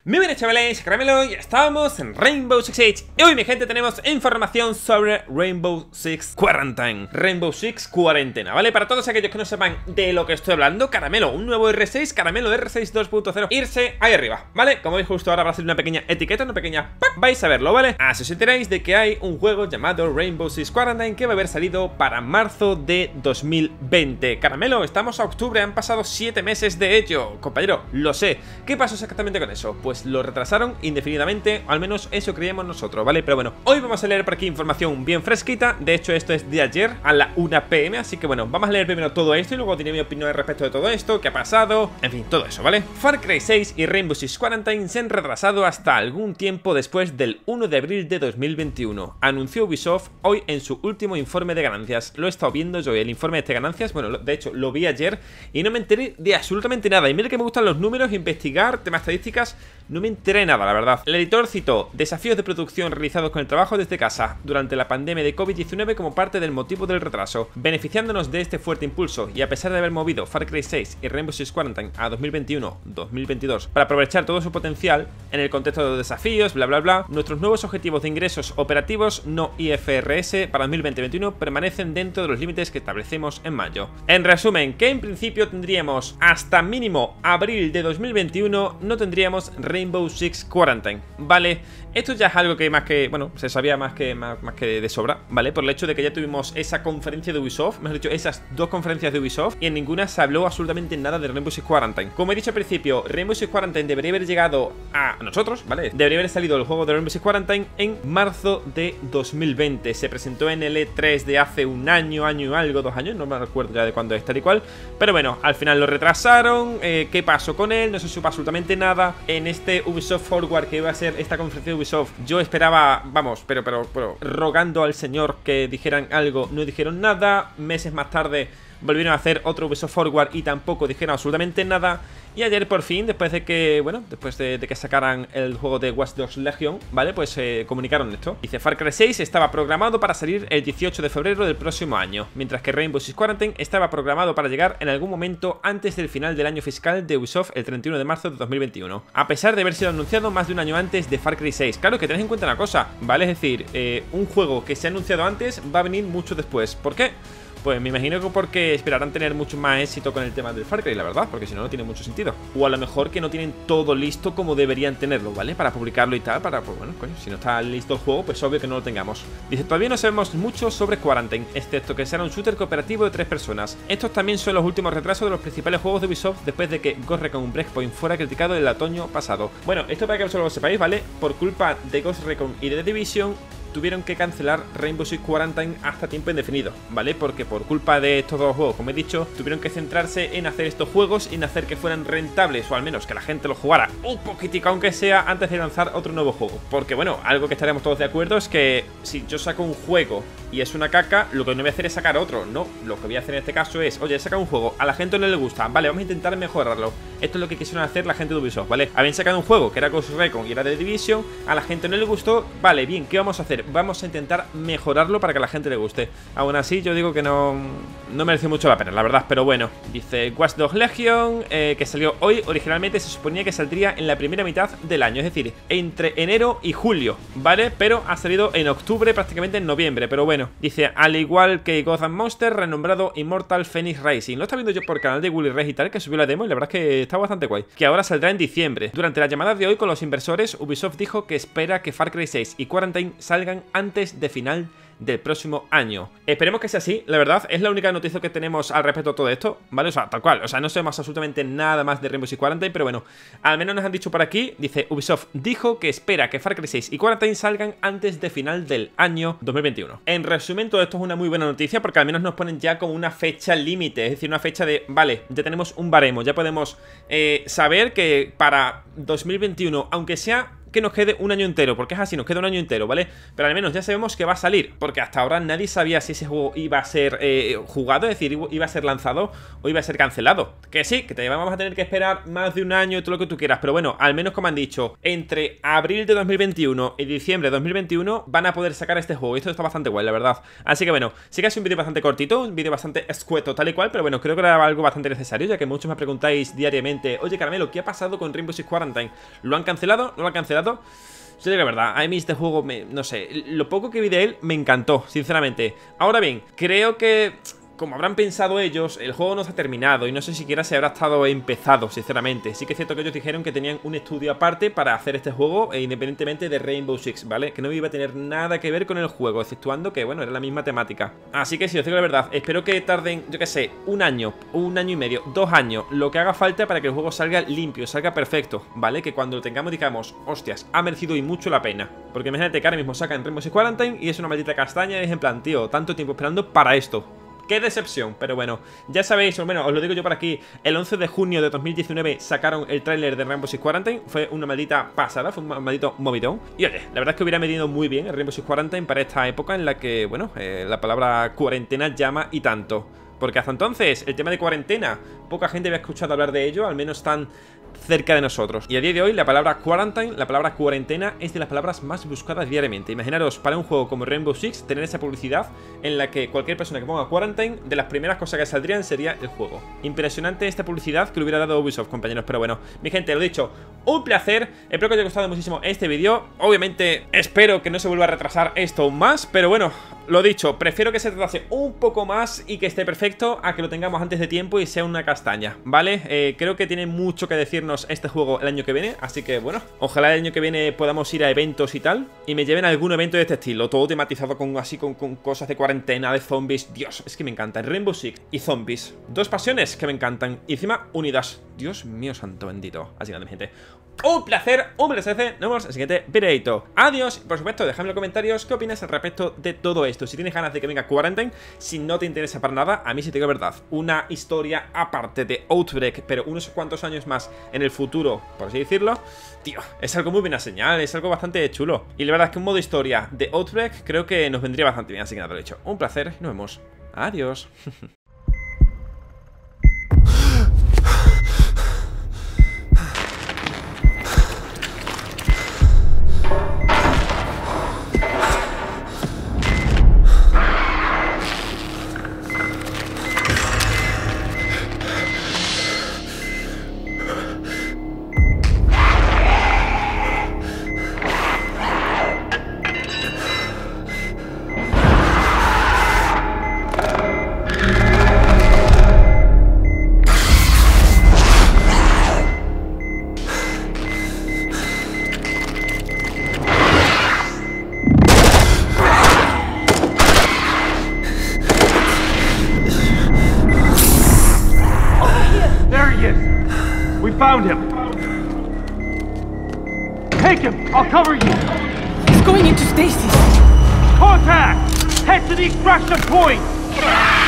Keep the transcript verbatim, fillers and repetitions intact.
Muy bien, chavales, Caramelo, y estamos en Rainbow Six Siege. Y hoy, mi gente, tenemos información sobre Rainbow Six Quarantine. Rainbow Six Cuarentena, ¿vale? Para todos aquellos que no sepan de lo que estoy hablando, Caramelo, un nuevo R seis, Caramelo R seis dos punto cero. Irse ahí arriba, ¿vale? Como veis justo ahora va a ser una pequeña etiqueta, una pequeña... ¡pac! Vais a verlo, ¿vale? Así os enteráis de que hay un juego llamado Rainbow Six Quarantine que va a haber salido para marzo de dos mil veinte. Caramelo, estamos a octubre, han pasado siete meses de ello. Compañero, lo sé. ¿Qué pasó exactamente con eso? Pues lo retrasaron indefinidamente, o al menos eso creíamos nosotros, ¿vale? Pero bueno, hoy vamos a leer por aquí información bien fresquita. De hecho, esto es de ayer a la una pe eme, así que bueno, vamos a leer primero todo esto y luego diré mi opinión respecto de todo esto, qué ha pasado, en fin, todo eso, ¿vale? Far Cry seis y Rainbow Six Quarantine se han retrasado hasta algún tiempo después del uno de abril de dos mil veintiuno, anunció Ubisoft hoy en su último informe de ganancias. Lo he estado viendo yo, el informe de ganancias, bueno, de hecho lo vi ayer y no me enteré de absolutamente nada. Y mira que me gustan los números, investigar, temas estadísticas. No me enteré nada, la verdad. El editor citó desafíos de producción realizados con el trabajo desde casa durante la pandemia de COVID diecinueve como parte del motivo del retraso, beneficiándonos de este fuerte impulso. Y a pesar de haber movido Far Cry seis y Rainbow Six Quarantine a dos mil veintiuno dos mil veintidós para aprovechar todo su potencial en el contexto de los desafíos, bla bla bla, nuestros nuevos objetivos de ingresos operativos no I F R S para dos mil veinte veintiuno permanecen dentro de los límites que establecemos en mayo. En resumen, que en principio tendríamos hasta mínimo abril de dos mil veintiuno no tendríamos Rainbow Six Quarantine, ¿vale? Esto ya es algo que más que, bueno, se sabía más que más, más que de sobra, ¿vale? Por el hecho de que ya tuvimos esa conferencia de Ubisoft, mejor dicho, esas dos conferencias de Ubisoft, y en ninguna se habló absolutamente nada de Rainbow Six Quarantine. Como he dicho al principio, Rainbow Six Quarantine debería haber llegado a nosotros, ¿vale? Debería haber salido el juego de Rainbow Six Quarantine en marzo de dos mil veinte. Se presentó en el E tres de hace un año, año y algo, dos años, no me recuerdo ya de cuándo es tal y cual. Pero bueno, al final lo retrasaron. eh, ¿Qué pasó con él? No se supo absolutamente nada. En este Ubisoft Forward que iba a ser esta conferencia de Ubisoft, yo esperaba, vamos, pero, pero, pero rogando al señor que dijeran algo, no dijeron nada. Meses más tarde volvieron a hacer otro Ubisoft Forward y tampoco dijeron absolutamente nada. Y ayer por fin, después de que, bueno, después de, de que sacaran el juego de Watch Dogs Legion, ¿vale? Pues eh, comunicaron esto. Dice, Far Cry seis estaba programado para salir el dieciocho de febrero del próximo año, mientras que Rainbow Six Quarantine estaba programado para llegar en algún momento antes del final del año fiscal de Ubisoft el treinta y uno de marzo de dos mil veintiuno, a pesar de haber sido anunciado más de un año antes de Far Cry seis. Claro, que tened en cuenta una cosa, ¿vale? Es decir, eh, un juego que se ha anunciado antes va a venir mucho después. ¿Por qué? Pues me imagino que porque esperarán tener mucho más éxito con el tema del Far Cry, la verdad, porque si no, no tiene mucho sentido. O a lo mejor que no tienen todo listo como deberían tenerlo, ¿vale? Para publicarlo y tal, para, pues bueno, coño, si no está listo el juego, pues obvio que no lo tengamos. Dice, todavía no sabemos mucho sobre Quarantine, excepto que será un shooter cooperativo de tres personas. Estos también son los últimos retrasos de los principales juegos de Ubisoft después de que Ghost Recon Breakpoint fuera criticado el otoño pasado. Bueno, esto para que solo lo sepáis, ¿vale? Por culpa de Ghost Recon y de The Division, tuvieron que cancelar Rainbow Six Quarantine hasta tiempo indefinido, ¿vale? Porque por culpa de estos dos juegos, como he dicho, tuvieron que centrarse en hacer estos juegos y en hacer que fueran rentables, o al menos que la gente los jugara un poquitico, aunque sea, antes de lanzar otro nuevo juego. Porque bueno, algo que estaremos todos de acuerdo es que si yo saco un juego y es una caca, lo que no voy a hacer es sacar otro, no. Lo que voy a hacer en este caso es, oye, he sacado un juego, a la gente no le gusta, vale, vamos a intentar mejorarlo. Esto es lo que quisieron hacer la gente de Ubisoft, ¿vale? Habían sacado un juego que era Ghost Recon y era de Division, a la gente no le gustó, vale, bien, ¿qué vamos a hacer? Vamos a intentar mejorarlo para que a la gente le guste. Aún así, yo digo que no, no mereció mucho la pena, la verdad, pero bueno. Dice Watch Dogs Legion, eh, que salió hoy. Originalmente se suponía que saldría en la primera mitad del año, es decir, entre enero y julio, ¿vale? Pero ha salido en octubre, prácticamente en noviembre, pero bueno. Dice, al igual que Gotham Monster, renombrado Immortal Phoenix Rising. Lo está viendo yo por el canal de Willy Reg y tal, que subió la demo y la verdad es que está bastante guay. Que ahora saldrá en diciembre. Durante la llamada de hoy con los inversores, Ubisoft dijo que espera que Far Cry seis y Quarantine salgan antes de final del próximo año. Esperemos que sea así, la verdad, es la única noticia que tenemos al respecto de todo esto, ¿vale? O sea, tal cual, o sea, no sabemos absolutamente nada más de Rainbow Six Quarantine, pero bueno, al menos nos han dicho por aquí, dice, Ubisoft dijo que espera que Far Cry seis y Quarantine salgan antes de final del año dos mil veintiuno. En resumen, todo esto es una muy buena noticia porque al menos nos ponen ya como una fecha límite, es decir, una fecha de, vale, ya tenemos un baremo, ya podemos eh, saber que para dos mil veintiuno, aunque sea que nos quede un año entero, porque es así, nos queda un año entero, ¿vale? Pero al menos ya sabemos que va a salir, porque hasta ahora nadie sabía si ese juego iba a ser eh, jugado, es decir, iba a ser lanzado o iba a ser cancelado. Que sí, que te vamos a tener que esperar más de un año y todo lo que tú quieras, pero bueno, al menos como han dicho, entre abril de dos mil veintiuno y diciembre de dos mil veintiuno van a poder sacar este juego, y esto está bastante guay, la verdad. Así que bueno, sí que es un vídeo bastante cortito, un vídeo bastante escueto, tal y cual, pero bueno, creo que era algo bastante necesario, ya que muchos me preguntáis diariamente: oye, Caramelo, ¿qué ha pasado con Rainbow Six Quarantine? ¿Lo han cancelado? ¿No lo han cancelado? Yo digo la verdad, a mí este juego, me, no sé, lo poco que vi de él me encantó, sinceramente. Ahora bien, creo que, como habrán pensado ellos, el juego no está terminado y no sé siquiera si habrá estado empezado, sinceramente. Sí que es cierto que ellos dijeron que tenían un estudio aparte para hacer este juego, e independientemente de Rainbow Six, ¿vale? Que no iba a tener nada que ver con el juego, exceptuando que, bueno, era la misma temática. Así que si os digo la verdad, espero que tarden, yo qué sé, un año, un año y medio, dos años, lo que haga falta para que el juego salga limpio, salga perfecto, ¿vale? Que cuando lo tengamos digamos, hostias, ha merecido y mucho la pena. Porque imagínate que ahora mismo sacan Rainbow Six Quarantine y es una maldita castaña y es en plan, tío, tanto tiempo esperando para esto. Qué decepción, pero bueno, ya sabéis, o bueno, os lo digo yo por aquí, el once de junio de dos mil diecinueve sacaron el tráiler de Rainbow Six Quarantine, fue una maldita pasada, fue un maldito movidón. Y oye, la verdad es que hubiera medido muy bien el Rainbow Six Quarantine para esta época en la que, bueno, eh, la palabra cuarentena llama y tanto. Porque hasta entonces, el tema de cuarentena, poca gente había escuchado hablar de ello, al menos tan cerca de nosotros. Y a día de hoy la palabra quarantine, la palabra cuarentena, es de las palabras más buscadas diariamente. Imaginaros para un juego como Rainbow Six tener esa publicidad en la que cualquier persona que ponga quarantine, de las primeras cosas que saldrían sería el juego. Impresionante esta publicidad que le hubiera dado Ubisoft, compañeros. Pero bueno, mi gente, lo dicho, un placer. Espero que os haya gustado muchísimo este vídeo. Obviamente espero que no se vuelva a retrasar esto aún más, pero bueno, lo dicho, prefiero que se retrase un poco más y que esté perfecto a que lo tengamos antes de tiempo y sea una castaña, ¿vale? Eh, creo que tiene mucho que decirnos este juego el año que viene, así que bueno, ojalá el año que viene podamos ir a eventos y tal y me lleven a algún evento de este estilo, todo tematizado con así con, con cosas de cuarentena, de zombies. Dios, es que me encanta Rainbow Six y zombies, dos pasiones que me encantan y encima unidas. Dios mío santo bendito. Así que nada, mi gente, un placer, un placer. Nos vemos en el siguiente videito. Adiós. Por supuesto, dejadme en los comentarios qué opinas al respecto de todo esto. Si tienes ganas de que venga Quarantine, si no te interesa para nada, a mí sí te digo verdad, una historia aparte de Outbreak, pero unos cuantos años más en el futuro, por así decirlo, tío, es algo muy buena señal, es algo bastante chulo. Y la verdad es que un modo historia de Outbreak creo que nos vendría bastante bien. Así que nada, lo he dicho, un placer y nos vemos. Adiós. We found him. Take him. I'll cover you. He's going into stasis. Contact. Head to the extraction point.